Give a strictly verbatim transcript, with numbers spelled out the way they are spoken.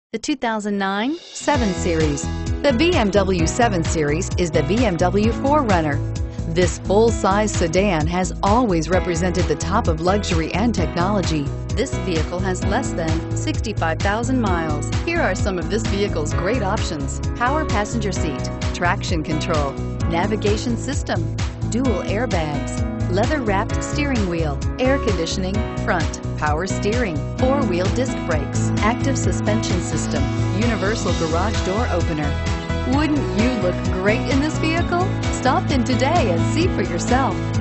The two thousand nine seven Series. The B M W seven Series is the B M W four runner. This full-size sedan has always represented the top of luxury and technology. This vehicle has less than sixty-five thousand miles. Here are some of this vehicle's great options: power passenger seat, traction control, navigation system, dual airbags, leather-wrapped steering wheel, air conditioning, front, power steering, four-wheel disc brakes, active suspension system, universal garage door opener. Wouldn't you look great in this vehicle? Stop in today and see for yourself.